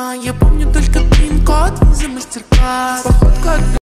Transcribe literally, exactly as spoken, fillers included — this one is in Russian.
Я помню только пин-код, виза, мастер-класс. Походка от